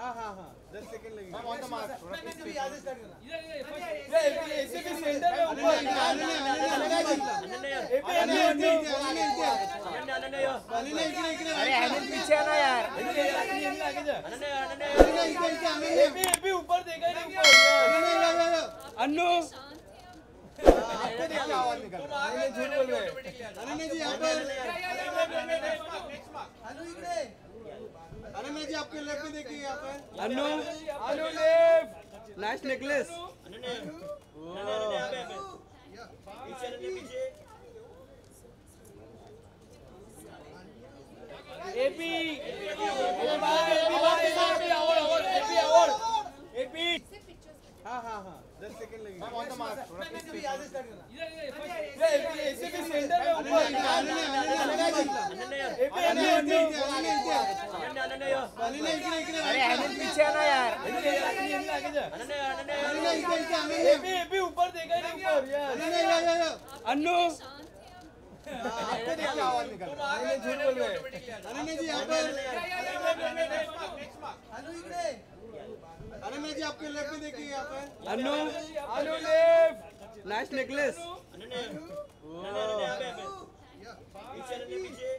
हाँ 10 सेकंड लगेगा। On the mark थोड़ा भी याद स्टार्ट करना। ऐसे भी सेंटर में ऊपर अरे अनिल पीछे है ना यार। एबी ऊपर देखा नहीं ऊपर अन्नू आवाज निकाल। झूठ बोल रहे हैं। अनन्या जी यहाँ पर। अनन्या जी आपके लेफ्ट में देखिए यहाँ पर। Annu left nice necklace. एबी हाँ 10 सेकंड लगेगा। ऑन द मार्क थोड़ा भी याद स्टार्ट करना। ऐसे भी सेंटर में ऊपर अरे अनिल पीछे है ना यार। एबी ऊपर देखा नहीं ऊपर अन्नू आवाज निकाल। झूठ बोल रहे हैं। अनन्या जी यहाँ पर। अनन्या जी आपके लेफ्ट में देखिए यहाँ पर। Annu left nice necklace.